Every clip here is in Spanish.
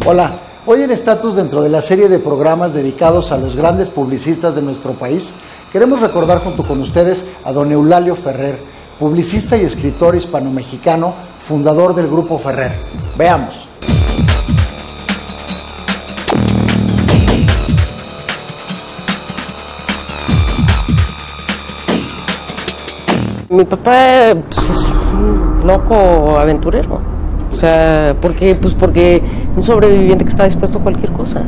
Hola, hoy en Estatus, dentro de la serie de programas dedicados a los grandes publicistas de nuestro país, queremos recordar junto con ustedes a don Eulalio Ferrer, publicista y escritor hispano-mexicano, fundador del Grupo Ferrer. Veamos. Mi papá pues, es un loco aventurero. O sea, porque un sobreviviente que está dispuesto a cualquier cosa.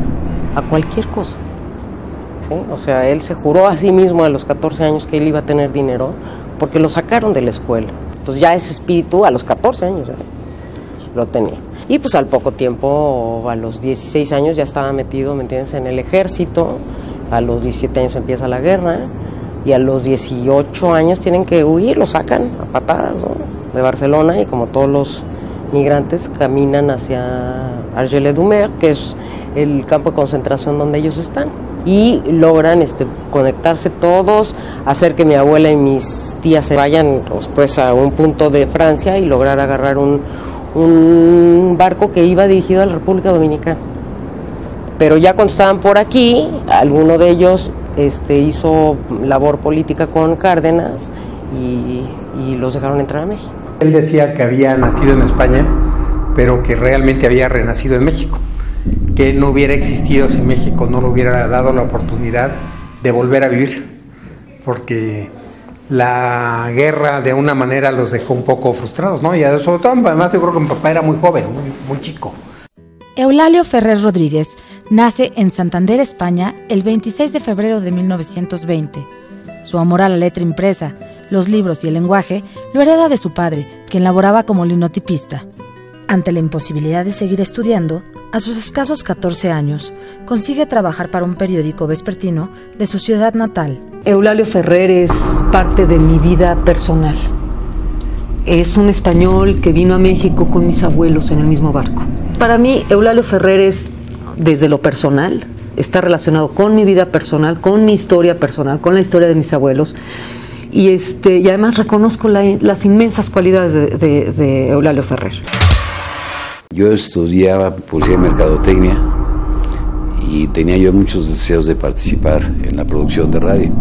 ¿Sí? O sea, él se juró a sí mismo a los 14 años que él iba a tener dinero porque lo sacaron de la escuela. Entonces ya ese espíritu a los 14 años lo tenía. Y pues al poco tiempo, a los 16 años ya estaba metido, ¿me entiendes?, en el ejército. A los 17 años empieza la guerra. Y a los 18 años tienen que huir, lo sacan a patadas, ¿no?, de Barcelona, y como todos los migrantes caminan hacia Argelès-Doumer, que es el campo de concentración donde ellos están, y logran conectarse todos, hacer que mi abuela y mis tías se vayan pues, a un punto de Francia y lograr agarrar un barco que iba dirigido a la República Dominicana. Pero ya cuando estaban por aquí, alguno de ellos hizo labor política con Cárdenas y los dejaron entrar a México. Él decía que había nacido en España, pero que realmente había renacido en México, que no hubiera existido si México no le hubiera dado la oportunidad de volver a vivir, porque la guerra de una manera los dejó un poco frustrados, ¿no? Y sobre todo, además, yo creo que mi papá era muy joven, muy chico. Eulalio Ferrer Rodríguez nace en Santander, España, el 26 de febrero de 1920. Su amor a la letra impresa, los libros y el lenguaje lo hereda de su padre, quien laboraba como linotipista. Ante la imposibilidad de seguir estudiando, a sus escasos 14 años, consigue trabajar para un periódico vespertino de su ciudad natal. Eulalio Ferrer es parte de mi vida personal. Es un español que vino a México con mis abuelos en el mismo barco. Para mí, Eulalio Ferrer es, desde lo personal, está relacionado con mi vida personal, con mi historia personal, con la historia de mis abuelos, y además reconozco las inmensas cualidades de Eulalio Ferrer. Yo estudiaba publicidad y mercadotecnia y tenía yo muchos deseos de participar en la producción de radio.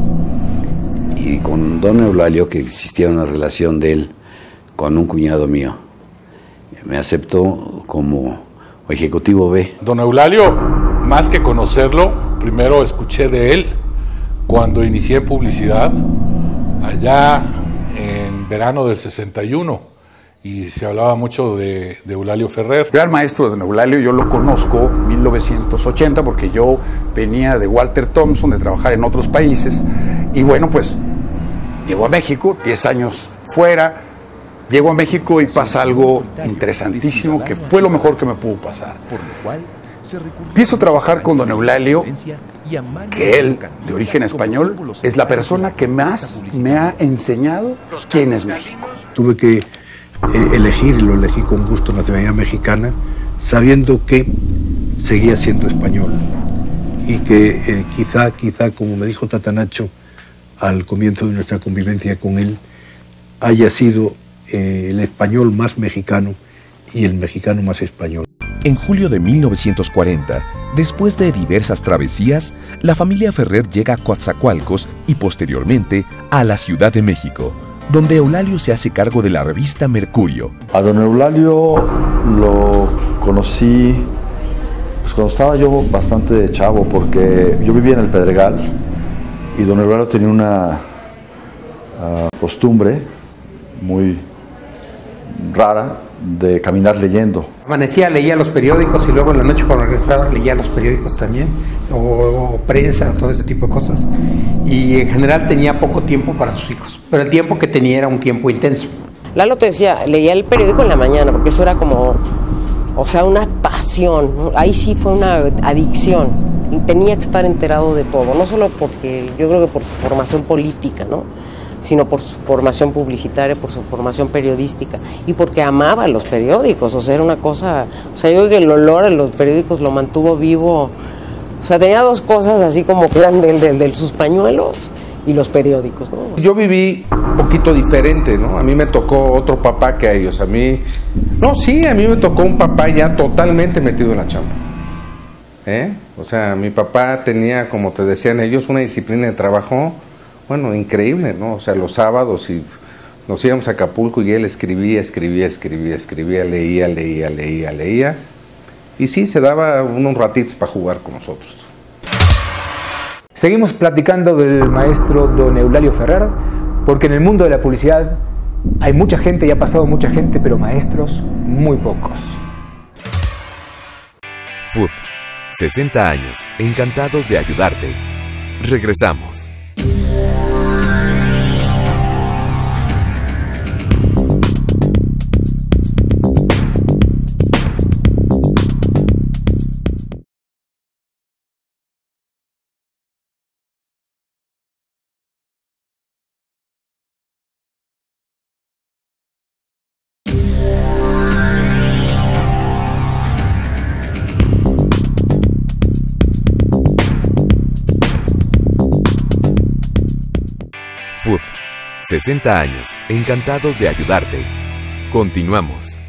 Y con don Eulalio, que existía una relación de él con un cuñado mío, me aceptó como ejecutivo B. Don Eulalio, más que conocerlo, primero escuché de él cuando inicié en publicidad, allá en verano del 61, y se hablaba mucho de Eulalio Ferrer. Gran maestro de don Eulalio, yo lo conozco en 1980 porque yo venía de Walter Thompson, de trabajar en otros países, y bueno, pues llegó a México, 10 años fuera. Llego a México y pasa algo interesantísimo que fue lo mejor que me pudo pasar. Empiezo a trabajar con don Eulalio, que él, de origen español, es la persona que más me ha enseñado quién es México. Tuve que elegir, y lo elegí con gusto, nacionalidad mexicana, sabiendo que seguía siendo español y que quizá, como me dijo Tatanacho al comienzo de nuestra convivencia con él, haya sido el español más mexicano y el mexicano más español. En julio de 1940, después de diversas travesías, la familia Ferrer llega a Coatzacoalcos y posteriormente a la Ciudad de México, donde Eulalio se hace cargo de la revista Mercurio. A don Eulalio lo conocí pues cuando estaba yo bastante chavo, porque yo vivía en el Pedregal y don Eulalio tenía una costumbre muy rara de caminar leyendo. Amanecía, leía los periódicos y luego en la noche cuando regresaba leía los periódicos también, o prensa, todo ese tipo de cosas. Y en general tenía poco tiempo para sus hijos, pero el tiempo que tenía era un tiempo intenso. Lalo te decía, leía el periódico en la mañana, porque eso era como, o sea, una pasión, ¿no? Ahí sí fue una adicción. Tenía que estar enterado de todo, no solo porque, yo creo que por su formación política, ¿no?, sino por su formación publicitaria, por su formación periodística y porque amaba los periódicos. O sea, era una cosa, o sea, yo creo que el olor a los periódicos lo mantuvo vivo. O sea, tenía dos cosas así como que eran de sus pañuelos y los periódicos, ¿no? Yo viví un poquito diferente, ¿no? A mí me tocó otro papá que a ellos. A mí me tocó un papá ya totalmente metido en la chamba. O sea, mi papá tenía, como te decían ellos, una disciplina de trabajo, bueno, increíble, ¿no? O sea, los sábados y nos íbamos a Acapulco y él escribía, leía. Y sí, se daba unos ratitos para jugar con nosotros. Seguimos platicando del maestro don Eulalio Ferrer, porque en el mundo de la publicidad hay mucha gente y ha pasado mucha gente, pero maestros muy pocos. Food, 60 años, encantados de ayudarte. Regresamos. Food, 60 años, encantados de ayudarte. Continuamos.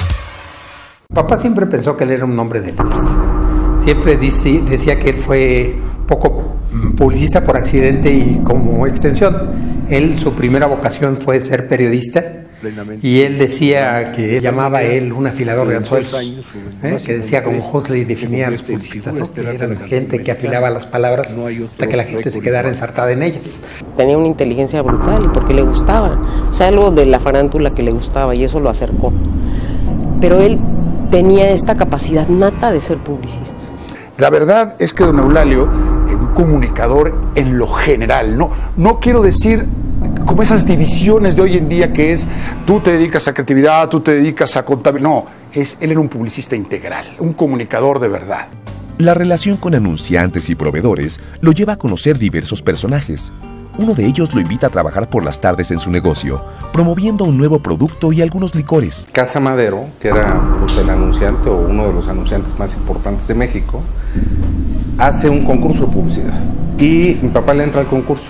Papá siempre pensó que él era un hombre de letras. Siempre decía que él fue poco publicista por accidente y como extensión. Él, su primera vocación fue ser periodista. Y él decía que llamaba a él un afilador de anzuelos, que decía como Huxley definía a los publicistas, ¿no? Que eran gente que afilaba las palabras hasta que la gente se quedara ensartada en ellas. Tenía una inteligencia brutal y porque le gustaba, o sea, algo de la farándula que le gustaba y eso lo acercó. Pero él tenía esta capacidad nata de ser publicista. La verdad es que don Eulalio, un comunicador en lo general, no quiero decir como esas divisiones de hoy en día que es tú te dedicas a creatividad, tú te dedicas a contabilidad. No, él era un publicista integral, un comunicador de verdad. La relación con anunciantes y proveedores lo lleva a conocer diversos personajes. Uno de ellos lo invita a trabajar por las tardes en su negocio, promoviendo un nuevo producto y algunos licores. Casa Madero, que era pues, el anunciante o uno de los anunciantes más importantes de México, hace un concurso de publicidad. Y mi papá le entra al concurso.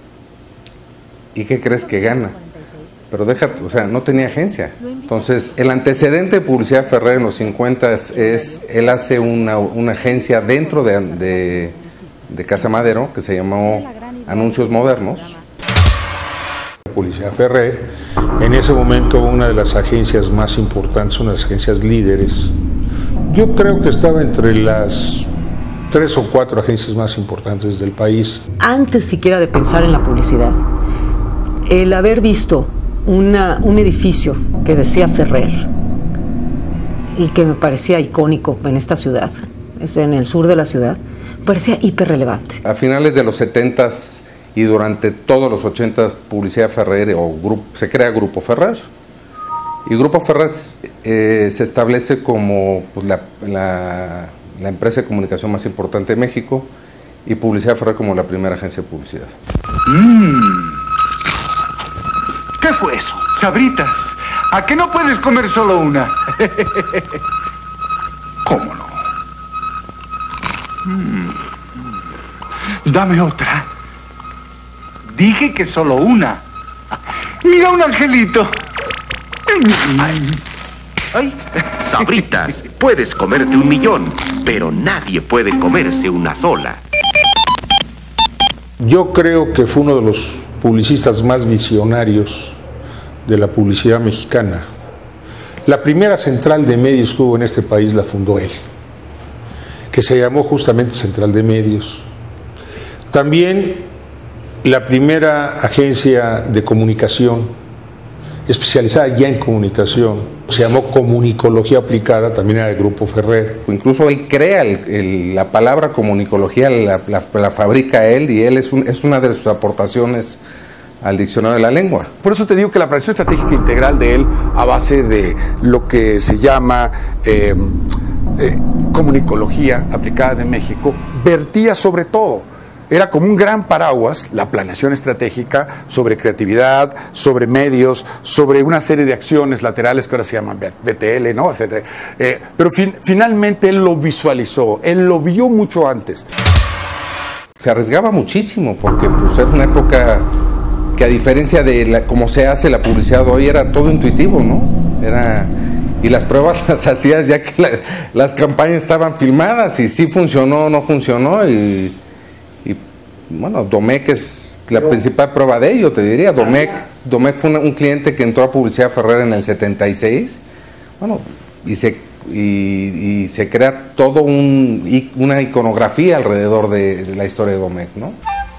¿Y qué crees que gana? Pero o sea, no tenía agencia. Entonces, el antecedente de Publicidad Ferrer en los 50 es, él hace una agencia dentro de Casa Madero, que se llamó Anuncios Modernos. Publicidad Ferrer, en ese momento una de las agencias más importantes, una de las agencias líderes. Yo creo que estaba entre las 3 o 4 agencias más importantes del país. Antes siquiera de pensar en la publicidad, el haber visto un edificio que decía Ferrer y que me parecía icónico en esta ciudad, es en el sur de la ciudad, parecía hiperrelevante. A finales de los 70s y durante todos los 80s, Publicidad Ferrer se crea Grupo Ferrer. Y Grupo Ferrer se establece como pues, la empresa de comunicación más importante de México y Publicidad Ferrer como la primera agencia de publicidad. ¿Qué fue eso? Sabritas. ¿A qué no puedes comer solo una? ¿Cómo no? Dame otra. Dije que solo una. Mira un angelito. Ay. Sabritas, puedes comerte 1.000.000, pero nadie puede comerse una sola. Yo creo que fue uno de los publicistas más visionarios de la publicidad mexicana. La primera central de medios que hubo en este país la fundó él, que se llamó justamente Central de Medios. También la primera agencia de comunicación, especializada ya en comunicación, se llamó Comunicología Aplicada, también era del Grupo Ferrer. Incluso él crea la palabra comunicología, la fabrica él, y él es una de sus aportaciones al diccionario de la lengua. Por eso te digo que la planificación estratégica integral de él, a base de lo que se llama comunicología aplicada de México, vertía sobre todo. Era como un gran paraguas, la planeación estratégica, sobre creatividad, sobre medios, sobre una serie de acciones laterales que ahora se llaman BTL, ¿no? Etcétera. Pero finalmente él lo visualizó, él lo vio mucho antes. Se arriesgaba muchísimo, porque pues, era una época que, a diferencia de cómo se hace la publicidad hoy, era todo intuitivo, ¿no? Y las pruebas las hacías ya que las campañas estaban filmadas y sí funcionó o no funcionó. Y bueno, Domecq es la principal prueba de ello, te diría. Domecq fue un cliente que entró a Publicidad Ferrer en el 76. Bueno, y se crea todo una iconografía alrededor de la historia de Domecq, ¿no?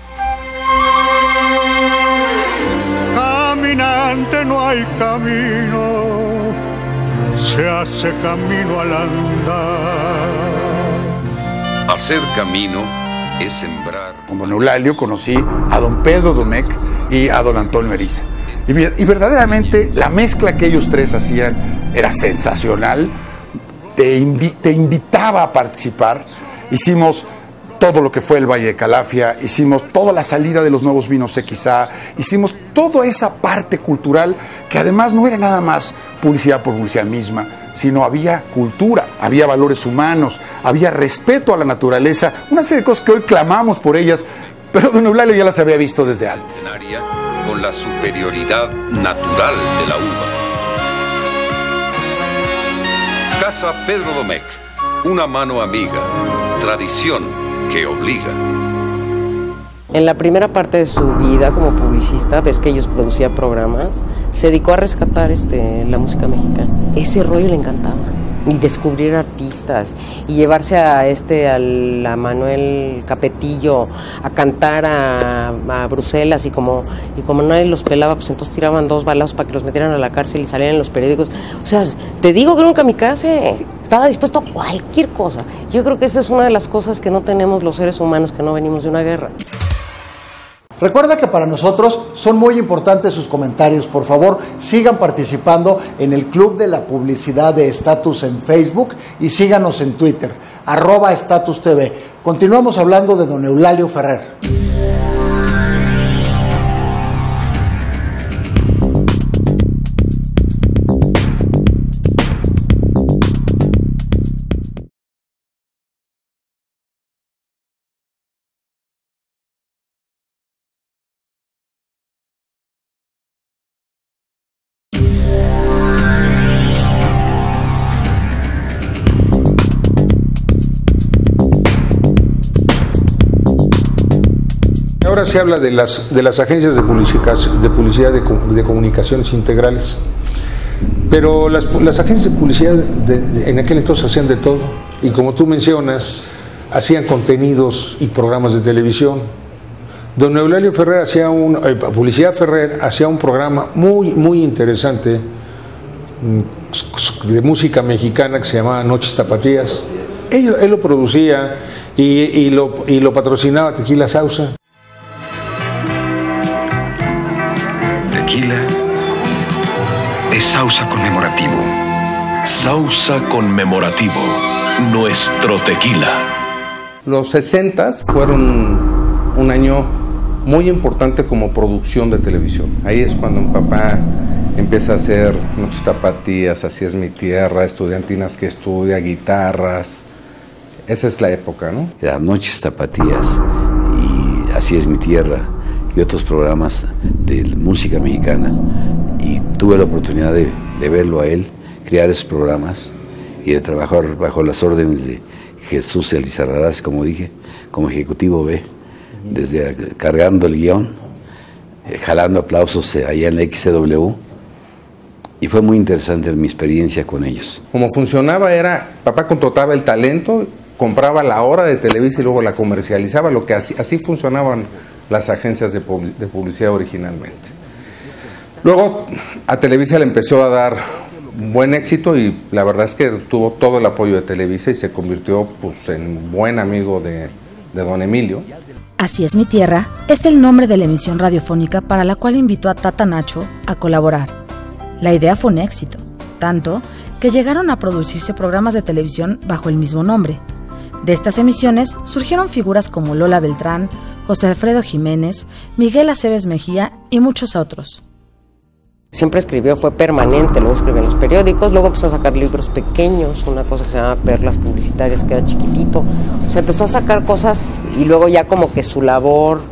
Caminante no hay camino, se hace camino al andar. Hacer camino es sembrar. Con don Eulalio conocí a don Pedro Domecq y a don Antonio Eriza. Y verdaderamente la mezcla que ellos tres hacían era sensacional. Te invitaba a participar. Hicimos todo lo que fue el Valle de Calafia, hicimos toda la salida de los nuevos vinos XA, hicimos toda esa parte cultural que además no era nada más publicidad por publicidad misma, sino había cultura, había valores humanos, había respeto a la naturaleza, una serie de cosas que hoy clamamos por ellas, pero don Eulalio ya las había visto desde antes. Con la superioridad natural de la uva. Casa Pedro Domecq, una mano amiga, tradición que obliga. En la primera parte de su vida como publicista, ves que ellos producían programas, se dedicó a rescatar la música mexicana. Ese rollo le encantaba. Y descubrir artistas, y llevarse a Manuel Capetillo a cantar a Bruselas, y como nadie los pelaba, pues entonces tiraban 2 balazos para que los metieran a la cárcel y salieran en los periódicos. O sea, te digo que era un kamikaze, estaba dispuesto a cualquier cosa. Yo creo que esa es una de las cosas que no tenemos los seres humanos que no venimos de una guerra. Recuerda que para nosotros son muy importantes sus comentarios. Por favor, sigan participando en el Club de la Publicidad de Estatus en Facebook y síganos en Twitter, @StatusTV. Continuamos hablando de don Eulalio Ferrer. Ahora se habla de las agencias de publicidad de comunicaciones integrales, pero las agencias de publicidad en aquel entonces hacían de todo, y como tú mencionas, hacían contenidos y programas de televisión. Don Eulalio Ferrer Publicidad Ferrer hacía un programa muy interesante de música mexicana que se llamaba Noches Tapatías. Él lo producía y lo patrocinaba Tequila Sauza. Tequila es Sauza conmemorativo. Sauza conmemorativo, nuestro tequila. Los 60s fueron un año muy importante como producción de televisión. Ahí es cuando mi papá empieza a hacer Noches Tapatías, Así es mi tierra, Estudiantinas que estudia, Guitarras. Esa es la época, ¿no? Las Noches Tapatías y Así es mi tierra y otros programas de música mexicana, y tuve la oportunidad de verlo a él crear esos programas y de trabajar bajo las órdenes de Jesús Elizarrarás, como dije, como ejecutivo B, desde cargando el guión, jalando aplausos allá en la XCW, y fue muy interesante mi experiencia con ellos. Como funcionaba era, papá contrataba el talento, compraba la hora de Televisa y luego la comercializaba, lo que así funcionaban las agencias de publicidad originalmente. Luego a Televisa le empezó a dar buen éxito y la verdad es que tuvo todo el apoyo de Televisa y se convirtió en buen amigo de don Emilio. Así es mi tierra es el nombre de la emisión radiofónica para la cual invitó a Tata Nacho a colaborar. La idea fue un éxito, tanto que llegaron a producirse programas de televisión bajo el mismo nombre. De estas emisiones surgieron figuras como Lola Beltrán, José Alfredo Jiménez, Miguel Aceves Mejía y muchos otros. Siempre escribió, fue permanente, luego escribió en los periódicos, luego empezó a sacar libros pequeños, una cosa que se llama Perlas Publicitarias, que era chiquitito. O sea, empezó a sacar cosas y luego ya como que su labor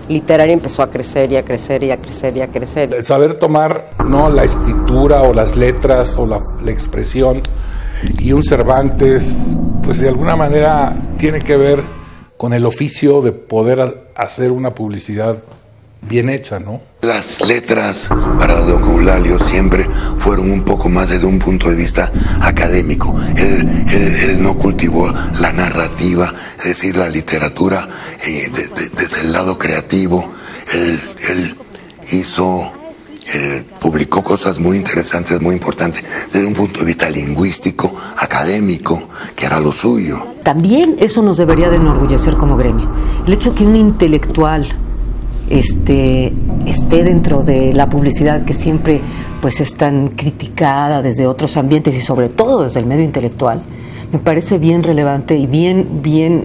literaria empezó a crecer y a crecer y a crecer y a crecer. El saber tomar, ¿no?, la escritura o las letras o la expresión, y un Cervantes, pues de alguna manera tiene que ver con el oficio de poder hacer una publicidad bien hecha, ¿no? Las letras para don Eulalio siempre fueron un poco más desde un punto de vista académico. Él no cultivó la narrativa, es decir, la literatura desde el lado creativo. Él publicó cosas muy interesantes, muy importantes, desde un punto de vista lingüístico, académico, que era lo suyo. También eso nos debería de enorgullecer como gremio. El hecho que un intelectual esté dentro de la publicidad, que siempre pues es tan criticada desde otros ambientes y sobre todo desde el medio intelectual, me parece bien relevante y bien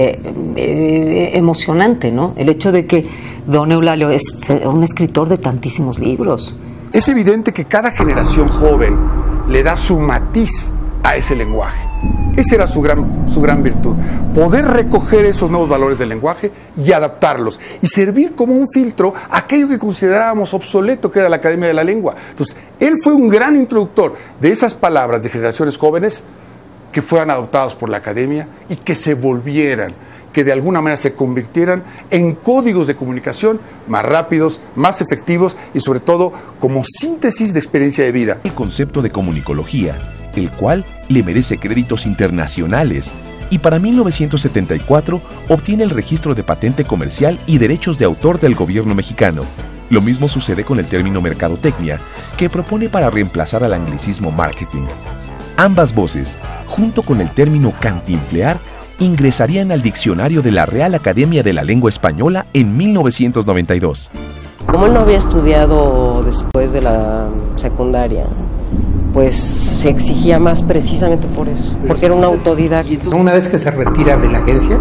emocionante, ¿no? El hecho de que don Eulalio es un escritor de tantísimos libros. Es evidente que cada generación joven le da su matiz a ese lenguaje. Esa era su gran virtud, poder recoger esos nuevos valores del lenguaje y adaptarlos, y servir como un filtro a aquello que considerábamos obsoleto, que era la Academia de la Lengua. Entonces, él fue un gran introductor de esas palabras de generaciones jóvenes que fueran adoptados por la Academia y que se volvieran, que de alguna manera se convirtieran en códigos de comunicación más rápidos, más efectivos y sobre todo como síntesis de experiencia de vida. El concepto de comunicología, el cual le merece créditos internacionales, y para 1974 obtiene el registro de patente comercial y derechos de autor del gobierno mexicano. Lo mismo sucede con el término mercadotecnia, que propone para reemplazar al anglicismo marketing. Ambas voces, junto con el término cantinflear, ingresarían al diccionario de la Real Academia de la Lengua Española en 1992. Como él no había estudiado después de la secundaria, pues se exigía más precisamente por eso, porque era un autodidacta. Una vez que se retira de la agencia,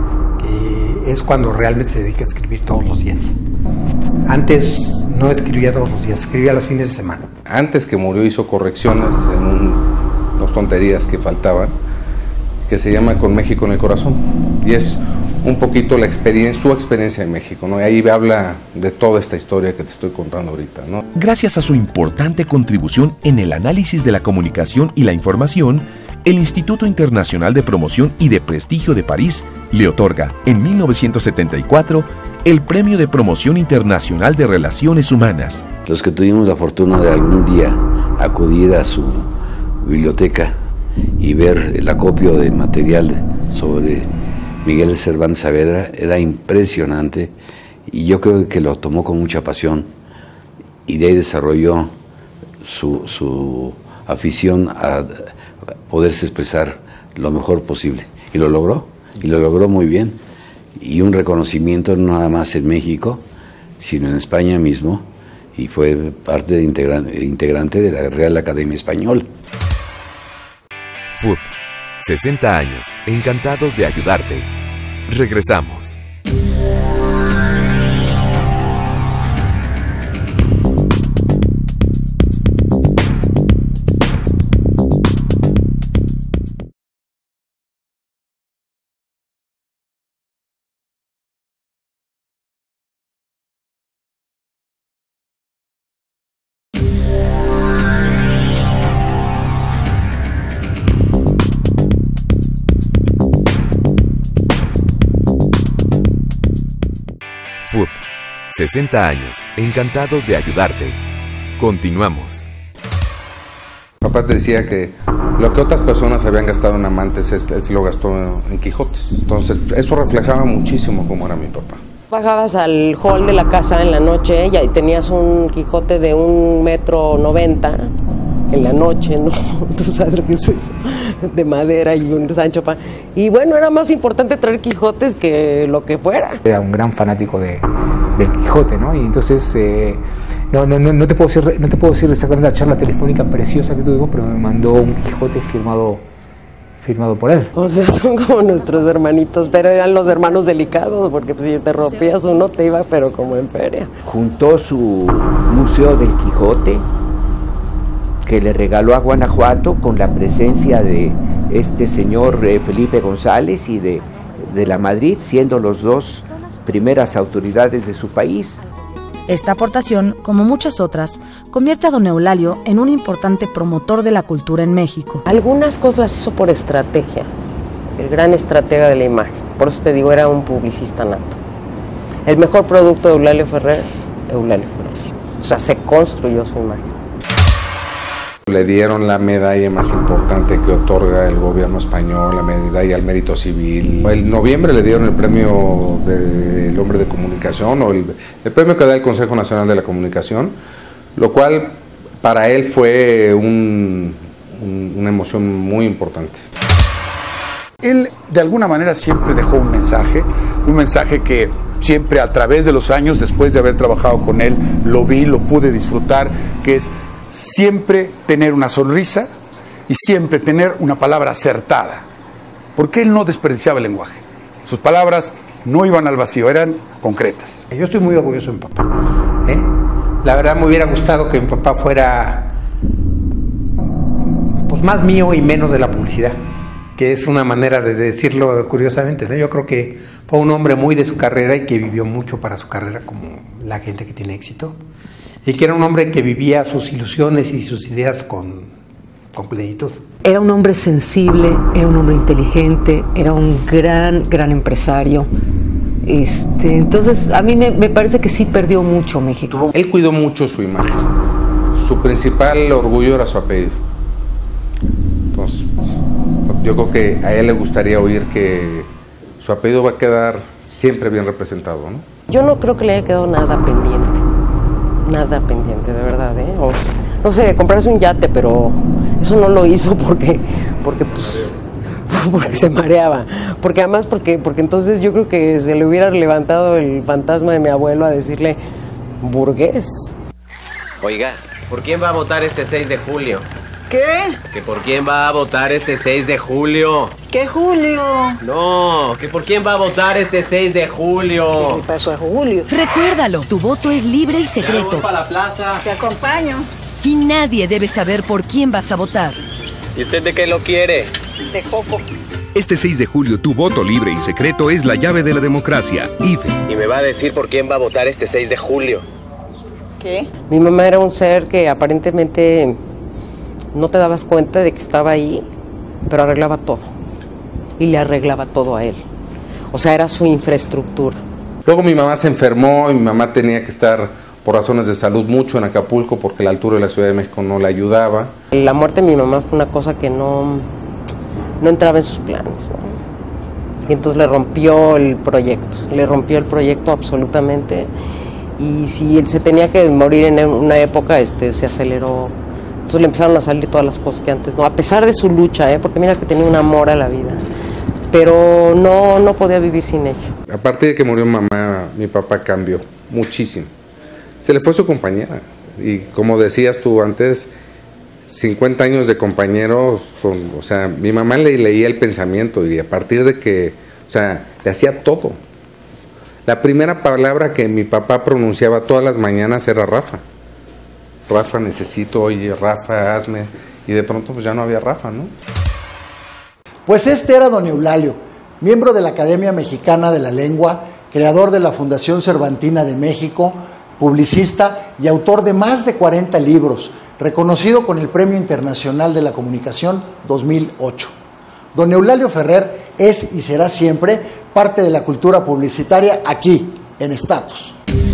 es cuando realmente se dedica a escribir todos los días. Antes no escribía todos los días, escribía los fines de semana. Antes que murió hizo correcciones en unas tonterías que faltaban, que se llama Con México en el Corazón, y es un poquito su experiencia en México, ¿no? Y ahí habla de toda esta historia que te estoy contando ahorita, ¿no? Gracias a su importante contribución en el análisis de la comunicación y la información, el Instituto Internacional de Promoción y de Prestigio de París le otorga, en 1974, el Premio de Promoción Internacional de Relaciones Humanas. Los que tuvimos la fortuna de algún día acudir a su biblioteca y ver el acopio de material sobre Miguel de Cervantes Saavedra, era impresionante, y yo creo que lo tomó con mucha pasión, y de ahí desarrolló su afición a poderse expresar lo mejor posible, y lo logró muy bien, y un reconocimiento no nada más en México, sino en España mismo, y fue parte integrante de la Real Academia Española. FUD, 60 años, encantados de ayudarte. Regresamos. FUD, 60 años, encantados de ayudarte. Continuamos. Papá te decía que lo que otras personas habían gastado en amantes, él se lo gastó en Quijotes. Entonces, eso reflejaba muchísimo cómo era mi papá. Bajabas al hall de la casa en la noche y ahí tenías un Quijote de 1,90 m en la noche, ¿no? Tú sabes lo que es eso, de madera, y un Sancho Panza. Y bueno, era más importante traer Quijotes que lo que fuera. Era un gran fanático del Quijote, ¿no? Y entonces, no te puedo decir exactamente la charla telefónica preciosa que tuvimos, pero me mandó un Quijote firmado por él. O sea, son como nuestros hermanitos, pero eran los hermanos delicados, porque pues, si te rompías uno te iba, pero como en feria. Juntó su Museo del Quijote, que le regaló a Guanajuato, con la presencia de este señor Felipe González y de la Madrid, siendo los dos primeras autoridades de su país. Esta aportación, como muchas otras, convierte a don Eulalio en un importante promotor de la cultura en México. Algunas cosas las hizo por estrategia, el gran estratega de la imagen. Por eso te digo, era un publicista nato. El mejor producto de Eulalio Ferrer. O sea, se construyó su imagen. Le dieron la medalla más importante que otorga el gobierno español, la medalla al mérito civil. En noviembre le dieron el premio del hombre de comunicación, o el premio que da el Consejo Nacional de la Comunicación, lo cual para él fue una emoción muy importante. Él de alguna manera siempre dejó un mensaje que siempre a través de los años, después de haber trabajado con él, lo vi, lo pude disfrutar, que es siempre tener una sonrisa y siempre tener una palabra acertada, porque él no desperdiciaba el lenguaje. Sus palabras no iban al vacío, eran concretas. Yo estoy muy orgulloso de mi papá. La verdad me hubiera gustado que mi papá fuera pues más mío y menos de la publicidad, que es una manera de decirlo curiosamente, ¿no? Yo creo que fue un hombre muy de su carrera y que vivió mucho para su carrera, como la gente que tiene éxito. Y que era un hombre que vivía sus ilusiones y sus ideas con plenitud. Era un hombre sensible, era un hombre inteligente, era un gran empresario. Entonces, a mí me parece que sí perdió mucho México. Él cuidó mucho su imagen. Su principal orgullo era su apellido. Entonces, yo creo que a él le gustaría oír que su apellido va a quedar siempre bien representado, ¿no? Yo no creo que le haya quedado nada pendiente. Nada pendiente, de verdad, ¿eh? O, no sé, comprarse un yate, pero eso no lo hizo porque se mareaba. Porque además, porque entonces yo creo que se le hubiera levantado el fantasma de mi abuelo a decirle burgués. Oiga, ¿por quién va a votar este 6 de julio? ¿Qué? ¿Que por quién va a votar este 6 de julio? ¿Qué Julio? No, ¿que por quién va a votar este 6 de julio? ¿Qué le pasó a Julio? Recuérdalo, tu voto es libre y secreto. Voy para la plaza. Te acompaño. Y nadie debe saber por quién vas a votar. ¿Y usted de qué lo quiere? De Coco. Este 6 de julio, tu voto libre y secreto es la llave de la democracia. IFE. ¿Y me va a decir por quién va a votar este 6 de julio? ¿Qué? Mi mamá era un ser que aparentemente no te dabas cuenta de que estaba ahí, pero arreglaba todo. Y le arreglaba todo a él. O sea, era su infraestructura. Luego mi mamá se enfermó y mi mamá tenía que estar por razones de salud mucho en Acapulco porque la altura de la Ciudad de México no la ayudaba. La muerte de mi mamá fue una cosa que no entraba en sus planes, ¿no? Y entonces le rompió el proyecto absolutamente. Y si él se tenía que morir en una época, se aceleró. Entonces le empezaron a salir todas las cosas que antes no, a pesar de su lucha, porque mira que tenía un amor a la vida, pero no podía vivir sin ella. A partir de que murió mamá, mi papá cambió muchísimo. Se le fue su compañera. Y como decías tú antes, 50 años de compañeros, o sea, mi mamá le leía el pensamiento y a partir de que, o sea, le hacía todo. La primera palabra que mi papá pronunciaba todas las mañanas era Rafa. Rafa, necesito, oye, Rafa, hazme. Y de pronto pues ya no había Rafa, ¿no? Pues este era don Eulalio, miembro de la Academia Mexicana de la Lengua, creador de la Fundación Cervantina de México, publicista y autor de más de 40 libros, reconocido con el Premio Internacional de la Comunicación 2008. Don Eulalio Ferrer es y será siempre parte de la cultura publicitaria aquí, en Status.